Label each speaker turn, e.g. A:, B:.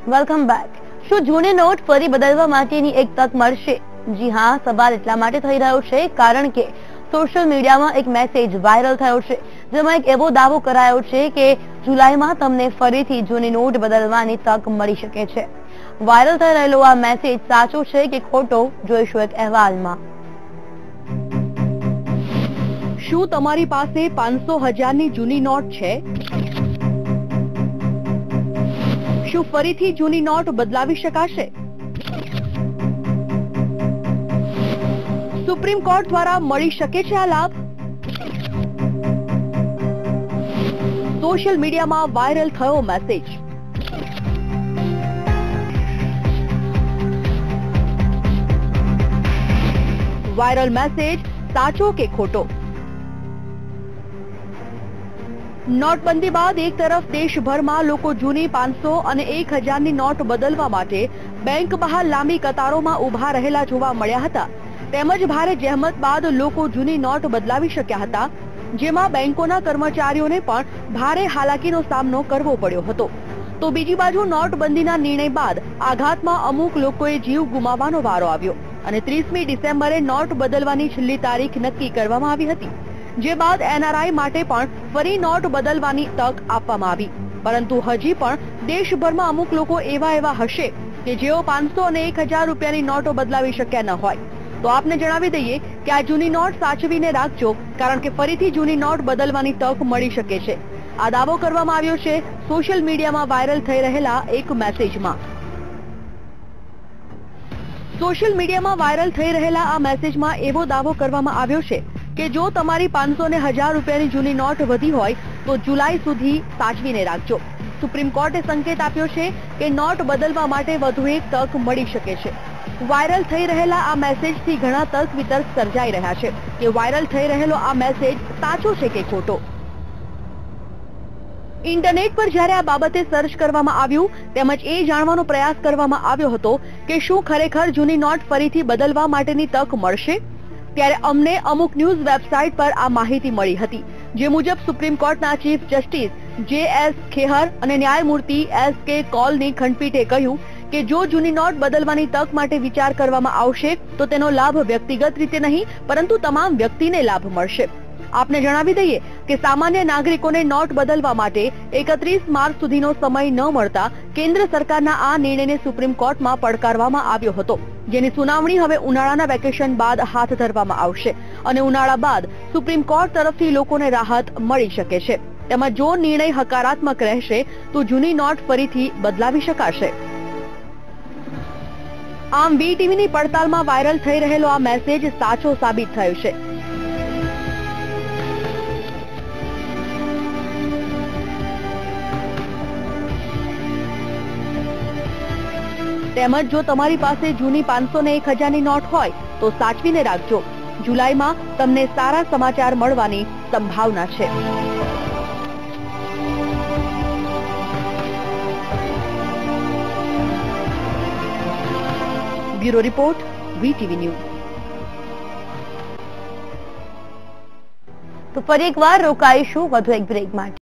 A: Welcome back. શું જૂની not ફરી બદલવા માટેની એક તક મળશે? જી હા, સવાલ એટલા માટે થઈ રહ્યો છે કારણ કે સોશિયલ મીડિયામાં એક મેસેજ વાયરલ થયો છે, જેમાં એક એવો દાવો કરાયો છે કે જુલાઈમાં તમને ફરીથી જૂની નોટ બદલવાની તક મળી શકે છે। વાયરલ થઈ રહેલો આ મેસેજ સાચો છે કે ખોટો, જોઈશું એક અહેવાલમાં। શું તમારી પાસે 500,000 ની જૂની નોટ છે? શું ફરીથી જૂની નોટ બદલાવી શકાશે? સુપ્રીમ કોર્ટ દ્વારા મળી શકે છે આ લાભ? સોશિયલ મીડિયામાં વાયરલ થયો મેસેજ। વાયરલ મેસેજ સાચો કે ખોટો? નોટબંધી બાદ એક તરફ દેશભરમાં લોકો જૂની 500 અને 1000 ની નોટ બદલવા માટે બેંક બહાર લાંબી કતારોમાં ઉભા રહેલા જોવા મળ્યા હતા, તેમજ ભારે જહેમત બાદ લોકો જૂની નોટ બદલાવી શક્યા હતા, જેમાં બેંકોના કર્મચારીઓને પણ ભારે હાલાકીનો સામનો કરવો પડ્યો હતો। તો બીજી બાજુ નોટબંધીના નિર્ણય બાદ આઘાતમાં અમુક લોકોએ જીવ ગુમાવવાનો વારો આવ્યો અને 30મી ડિસેમ્બરે નોટ બદલવાની છેલ્લી તારીખ નક્કી કરવામાં આવી હતી, જે બાદ એનઆરઆઈ માટે પણ ફરી નોટ બદલવાની તક આપવામાં આવી। પરંતુ હજી પણ દેશભરમાં અમુક લોકો એવા હશે કે જેઓ 500 અને 1000 રૂપિયાની નોટો બદલાવી શક્યા ન હોય। તો આપને જણાવી દઈએ કે આ જૂની નોટ સાચવીને રાખજો, કારણ કે ફરીથી જૂની નોટ બદલવાની તક મળી શકે છે। આ દાવો કરવામાં આવ્યો છે સોશિયલ મીડિયામાં વાયરલ થઈ રહેલા એક મેસેજમાં। સોશિયલ મીડિયામાં વાયરલ થઈ રહેલા આ મેસેજમાં એવો દાવો કરવામાં આવ્યો છે કે જો તમારી 500 અને 1000 રૂપિયાની જૂની નોટ વધી હોય તો જુલાઈ સુધી સાચવીને રાખજો। સુપ્રીમ કોર્ટે સંકેત આપ્યો છે કે નોટ બદલવા માટે વધુ એક તક મળી શકે છે। વાયરલ થઈ રહેલા આ મેસેજથી ઘણા તર્ક વિતર્ક સર્જાઈ રહ્યા છે કે વાયરલ થઈ રહેલો આ મેસેજ સાચો છે કે ખોટો। ઇન્ટરનેટ પર જ્યારે આ બાબતે સર્ચ કરવામાં આવ્યું તેમજ એ જાણવાનો પ્રયાસ કરવામાં આવ્યો હતો કે શું ખરેખર જૂની નોટ ફરીથી બદલવા માટેની તક મળશે, ત્યારે અમને અમુક ન્યૂઝ વેબસાઇટ પર આ માહિતી મળી હતી, જે મુજબ સુપ્રીમ કોર્ટના ચીફ જસ્ટિસ જે.એસ. ખેહર અને ન્યાયમૂર્તિ એસ.કે. કૌલની ખંડપીઠે કહ્યું કે જો જૂની નોટ બદલવાની તક માટે વિચાર કરવામાં આવશે તો તેનો લાભ વ્યક્તિગત રીતે નહીં પરંતુ તમામ વ્યક્તિને લાભ મળશે। આપને જણાવી દઈએ કે સામાન્ય નાગરિકોને નોટ બદલવા માટે 31 માર્ચ સુધીનો સમય ન મળતા કેન્દ્ર સરકારના આ નિર્ણયને સુપ્રીમ કોર્ટમાં પડકારવામાં આવ્યો હતો, જેની સુનાવણી હવે ઉનાળાના વેકેશન બાદ હાથ ધરવામાં આવશે અને ઉનાળા બાદ સુપ્રીમ કોર્ટ તરફથી લોકોને રાહત મળી શકે છે। તેમાં જો નિર્ણય હકારાત્મક રહેશે તો જૂની નોટ ફરીથી બદલાવી શકાશે। આમ વીટીવીની પડતાલમાં વાયરલ થઈ રહેલો આ મેસેજ સાચો સાબિત થયો છે। તેમજ જો તમારી પાસે જૂની 500 ને 1000 ની નોટ હોય તો સાચવીને રાખજો, જુલાઈમાં તમને સારા સમાચાર મળવાની સંભાવના છે। Bureau report, VTV news. તો ફરી એકવાર રોકાઈશું વધુ એક બ્રેક માટે।